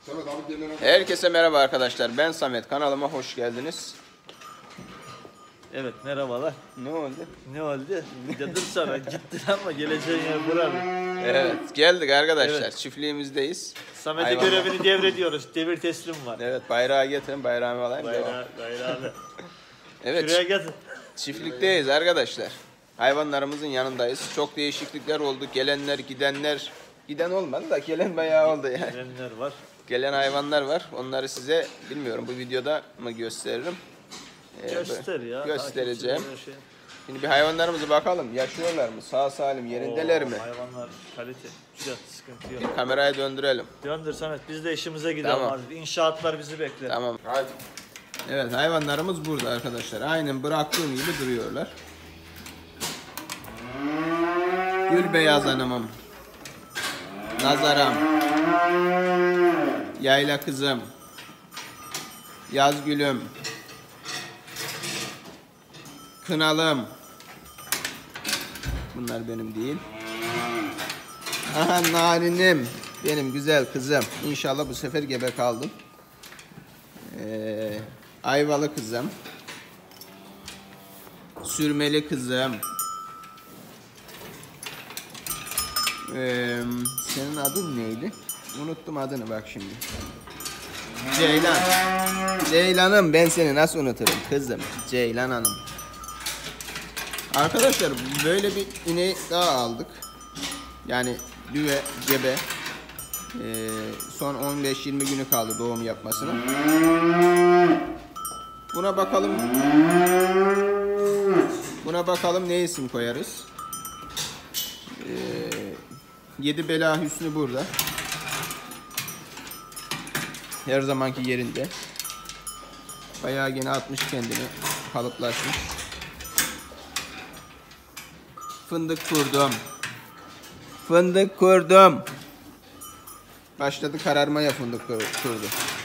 Herkese merhaba arkadaşlar. Ben Samet. Kanalıma hoş geldiniz. Evet, merhabalar. Ne oldu? Ne oldu? Dedim sana gittin ama geleceğin yer buralı. Evet, geldik arkadaşlar. Evet. Çiftliğimizdeyiz. Samet'e Hayvanlar. görevini devrediyoruz. Devir teslim var. Evet, bayrağı getirin. Bayrağımı alayım. Devam. Bayrağını. Evet, Şuraya getir. çiftlikteyiz arkadaşlar. Hayvanlarımızın yanındayız. Çok değişiklikler oldu. Gelenler, gidenler. Giden olmadı da gelen bayağı oldu yani. Gelenler var. Gelen hayvanlar var. Onları size bilmiyorum bu videoda mı gösteririm. Göster ya. Göstereceğim. Takipçilere şey. Şimdi bir hayvanlarımıza bakalım. Yaşıyorlar mı? Sağ salim yerindeler mi? Hayvanlar kalite. Güzel, sıkıntı yok. Bir kamerayı döndürelim. Döndür Samet, biz de işimize gidelim Tamam. abi. İnşaatlar bizi bekler. Tamam. Hadi. Evet, hayvanlarımız burada arkadaşlar. Aynen bıraktığım gibi duruyorlar. Gül beyaz hanımım. Nazaram. Yayla kızım. Yaz gülüm. Kınalım. Bunlar benim değil. Aha narinim. Benim güzel kızım. İnşallah bu sefer gebe kaldım. Ayvalı kızım. Sürmeli kızım. Senin adın neydi? Unuttum adını bak şimdi. Ceylan. Ceylan'ım, ben seni nasıl unuturum kızım? Ceylan Hanım. Arkadaşlar böyle bir ineği daha aldık. Yani düve, gebe. Son 15-20 günü kaldı doğum yapmasına. Buna bakalım. Buna bakalım ne isim koyarız. 7 bela Hüsnü burada. Her zamanki yerinde. Bayağı gene atmış kendini. Kalıplaşmış. Fındık kurdum. Fındık kurdum. Başladı kararmaya fındık kurdu.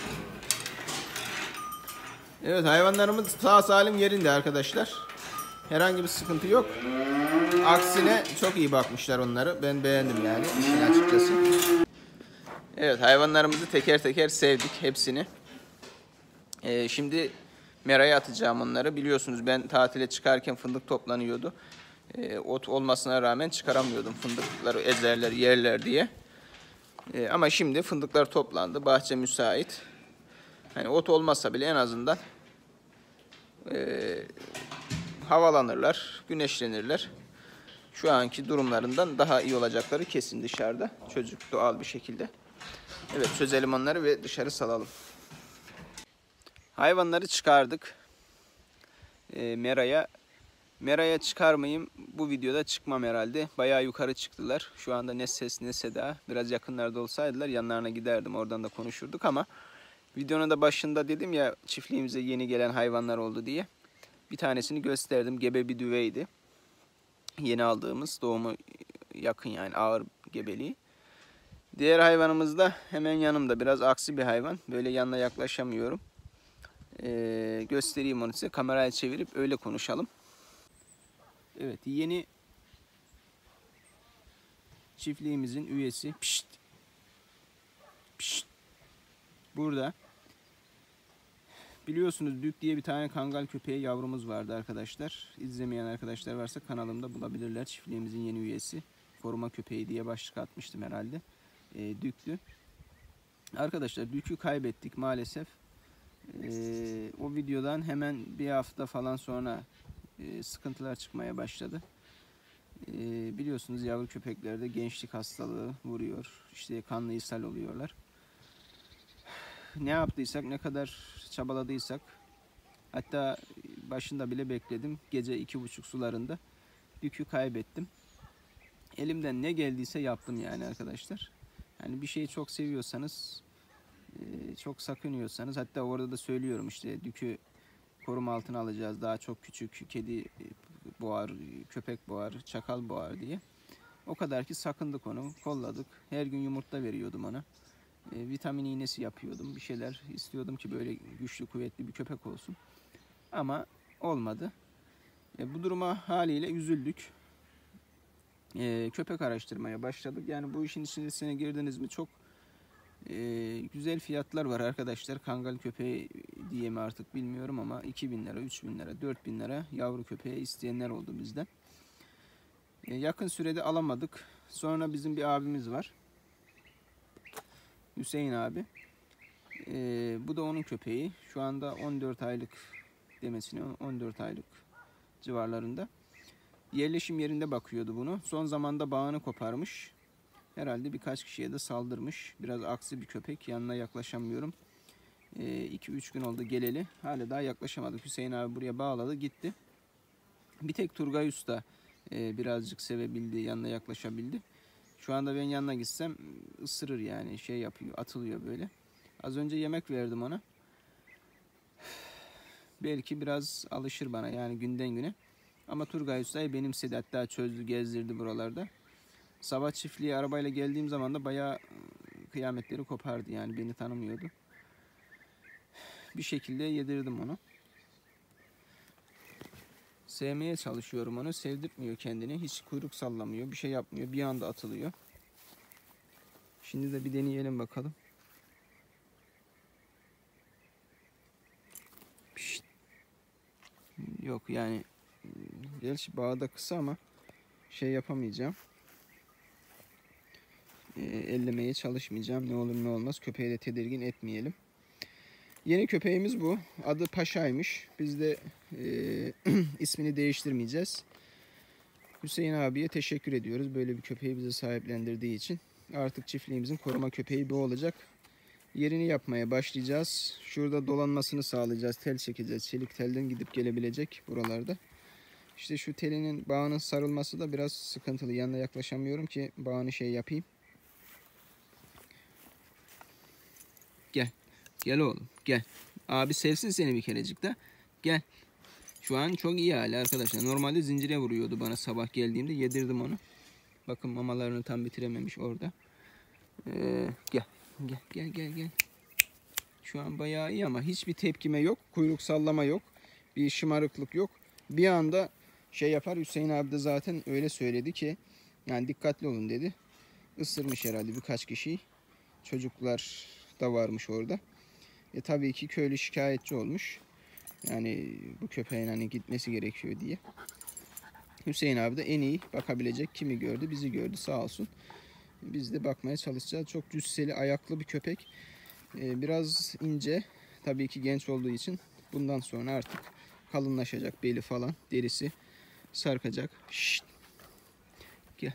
Evet, hayvanlarımız sağ salim yerinde arkadaşlar. Herhangi bir sıkıntı yok. Aksine çok iyi bakmışlar onları. Ben beğendim yani açıkçası. Evet, hayvanlarımızı teker teker sevdik hepsini. Şimdi meraya atacağım onları. Biliyorsunuz ben tatile çıkarken fındık toplanıyordu. Ot olmasına rağmen çıkaramıyordum, fındıkları ezerler yerler diye. Ama şimdi fındıklar toplandı. Bahçe müsait. Hani ot olmazsa bile en azından havalanırlar, güneşlenirler. Şu anki durumlarından daha iyi olacakları kesin dışarıda. Çocuk doğal bir şekilde. Evet, çözelim onları ve dışarı salalım. Hayvanları çıkardık. Meraya çıkarmayayım. Bu videoda çıkmam herhalde. Bayağı yukarı çıktılar. Şu anda ne ses ne seda. Biraz yakınlarda olsaydılar yanlarına giderdim. Oradan da konuşurduk ama videonun da başında dedim ya çiftliğimize yeni gelen hayvanlar oldu diye. Bir tanesini gösterdim. Gebe bir düveydi. Yeni aldığımız, doğumu yakın yani ağır gebeliği. Diğer hayvanımız da hemen yanımda. Biraz aksi bir hayvan. Böyle yanına yaklaşamıyorum. Göstereyim onu size. Kamerayı çevirip öyle konuşalım. Evet, yeni çiftliğimizin üyesi. Pişt. Pişt. Burada. Biliyorsunuz Dük diye bir tane kangal köpeği yavrumuz vardı arkadaşlar. İzlemeyen arkadaşlar varsa kanalımda bulabilirler. Çiftliğimizin yeni üyesi. Koruma köpeği diye başlık atmıştım herhalde. Dük'tü. Arkadaşlar Dük'ü kaybettik maalesef. O videodan hemen bir hafta falan sonra sıkıntılar çıkmaya başladı. Biliyorsunuz yavru köpeklerde gençlik hastalığı vuruyor. İşte kanlı ishal oluyorlar. Ne yaptıysak, ne kadar çabaladıysak, hatta başında bile bekledim. Gece 2.30 sularında Dük'ü kaybettim. Elimden ne geldiyse yaptım yani arkadaşlar. Yani bir şeyi çok seviyorsanız, çok sakınıyorsanız, hatta orada da söylüyorum işte Dük'ü koruma altına alacağız. Daha çok küçük, kedi boğar, köpek boğar, çakal boğar diye. O kadar ki sakındık onu, kolladık. Her gün yumurta veriyordum ona. Vitamin iğnesi yapıyordum. Bir şeyler istiyordum ki böyle güçlü, kuvvetli bir köpek olsun. Ama olmadı. Bu duruma haliyle üzüldük. Köpek araştırmaya başladık. Yani bu işin içine girdiniz mi çok Güzel fiyatlar var arkadaşlar. Kangal köpeği diye mi artık bilmiyorum ama 2000 lira, 3000 lira, 4000 lira yavru köpeği isteyenler oldu bizden. Yakın sürede alamadık. Sonra bizim bir abimiz var. Hüseyin abi. Bu da onun köpeği. Şu anda 14 aylık demesine 14 aylık civarlarında. Yerleşim yerinde bakıyordu bunu. Son zamanda bağını koparmış. Herhalde birkaç kişiye de saldırmış. Biraz aksi bir köpek. Yanına yaklaşamıyorum. 2-3 gün oldu geleli. Hala daha yaklaşamadık. Hüseyin abi buraya bağladı gitti. Bir tek Turgay Usta birazcık sevebildi. Yanına yaklaşabildi. Şu anda ben yanına gitsem ısırır yani. Şey yapıyor, atılıyor böyle. Az önce yemek verdim ona. Belki biraz alışır bana yani günden güne. Ama Turgay Usta'yı benimsedi. Hatta çözdü, gezdirdi buralarda. Sabah çiftliğe arabayla geldiğim zaman da bayağı kıyametleri kopardı. Yani beni tanımıyordu. Bir şekilde yedirdim onu. Sevmeye çalışıyorum onu. Sevdirtmiyor kendini. Hiç kuyruk sallamıyor. Bir şey yapmıyor. Bir anda atılıyor. Şimdi de bir deneyelim bakalım. Pişt. Yok yani. Gerçi bağı da kısa ama şey yapamayacağım. Ellemeye çalışmayacağım. Ne olur ne olmaz. Köpeği de tedirgin etmeyelim. Yeni köpeğimiz bu. Adı Paşa'ymış. Biz de ismini değiştirmeyeceğiz. Hüseyin abiye teşekkür ediyoruz. Böyle bir köpeği bize sahiplendirdiği için. Artık çiftliğimizin koruma köpeği bu olacak. Yerini yapmaya başlayacağız. Şurada dolanmasını sağlayacağız. Tel çekeceğiz. Çelik telden gidip gelebilecek buralarda. İşte şu telinin bağının sarılması da biraz sıkıntılı. Yanına yaklaşamıyorum ki bağını şey yapayım. Gel. Gel oğlum. Gel. Abi sevsin seni bir kerecik de. Gel. Şu an çok iyi hali arkadaşlar. Normalde zincire vuruyordu bana sabah geldiğimde. Yedirdim onu. Bakın mamalarını tam bitirememiş orada. Gel. Gel. Şu an bayağı iyi ama hiçbir tepkime yok. Kuyruk sallama yok. Bir şımarıklık yok. Bir anda şey yapar. Hüseyin abi de zaten öyle söyledi ki yani dikkatli olun dedi. Isırmış herhalde birkaç kişiyi. Çocuklar da varmış orada. Tabii ki köylü şikayetçi olmuş. Yani bu köpeğin hani gitmesi gerekiyor diye. Hüseyin abi de en iyi bakabilecek kimi gördü? Bizi gördü sağ olsun. Biz de bakmaya çalışacağız. Çok cüsseli, ayaklı bir köpek. Biraz ince. Tabii ki genç olduğu için bundan sonra artık kalınlaşacak beli falan. Derisi sarkacak. Şşt. Gel.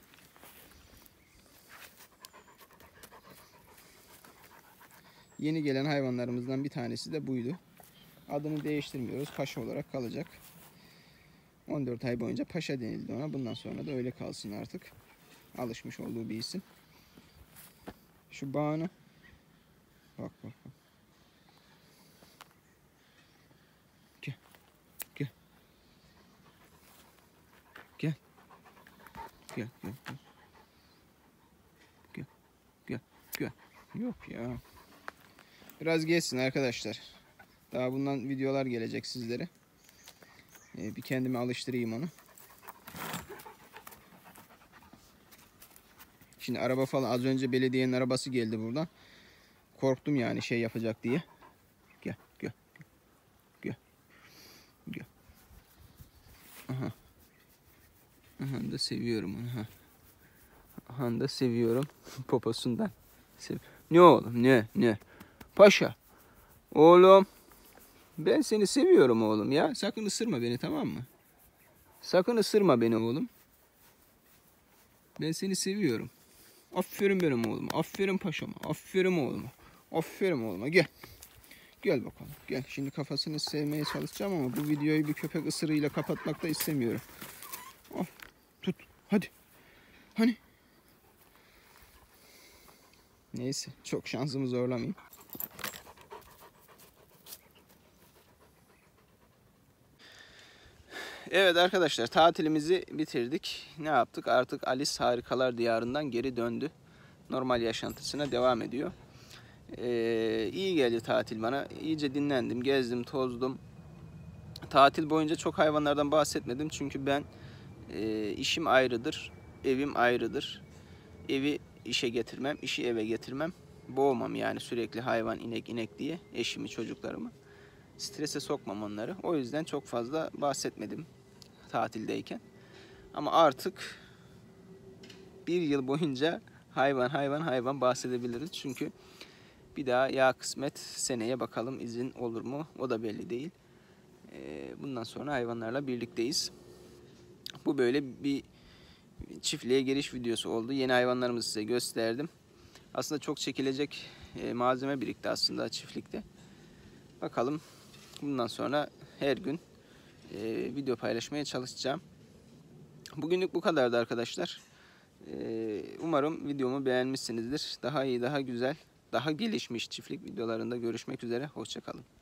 Yeni gelen hayvanlarımızdan bir tanesi de buydu. Adını değiştirmiyoruz. Paşa olarak kalacak. 14 ay boyunca Paşa denildi ona. Bundan sonra da öyle kalsın artık. Alışmış olduğu bir isim. Şu bağını. Bak. Gel. Yok ya. Biraz geçsin arkadaşlar. Daha bundan videolar gelecek sizlere. Bir kendime alıştırayım onu. Şimdi araba falan az önce belediyenin arabası geldi buradan. Korktum yani şey yapacak diye. Gel. Aha da seviyorum onu. Aha da seviyorum poposundan. Ne oğlum ne? Paşa. Oğlum. Ben seni seviyorum oğlum ya. Sakın ısırma beni tamam mı? Sakın ısırma beni oğlum. Ben seni seviyorum. Aferin benim oğluma. Aferin paşama. Aferin oğluma. Aferin oğluma. Gel. Gel bakalım. Gel. Şimdi kafasını sevmeye çalışacağım ama bu videoyu bir köpek ısırığıyla kapatmak da istemiyorum. Al. Tut. Hadi. Hani. Neyse. Çok şansımı zorlamayayım. Evet arkadaşlar tatilimizi bitirdik. Ne yaptık? Artık Alice Harikalar Diyarı'ndan geri döndü. Normal yaşantısına devam ediyor. İyi geldi tatil bana. İyice dinlendim, gezdim, tozdum. Tatil boyunca çok hayvanlardan bahsetmedim. Çünkü ben işim ayrıdır, evim ayrıdır. Evi işe getirmem, işi eve getirmem. boğmam yani sürekli hayvan inek diye eşimi çocuklarımı. Strese sokmam onları. O yüzden çok fazla bahsetmedim tatildeyken. Ama artık bir yıl boyunca hayvan bahsedebiliriz. Çünkü bir daha ya kısmet seneye bakalım izin olur mu o da belli değil. Bundan sonra hayvanlarla birlikteyiz. Bu böyle bir çiftliğe giriş videosu oldu. Yeni hayvanlarımızı size gösterdim. Aslında çok çekilecek malzeme birikti aslında çiftlikte. Bakalım bundan sonra her gün video paylaşmaya çalışacağım. Bugünlük bu kadardı arkadaşlar. Umarım videomu beğenmişsinizdir. Daha iyi, daha güzel, daha gelişmiş çiftlik videolarında görüşmek üzere. Hoşça kalın.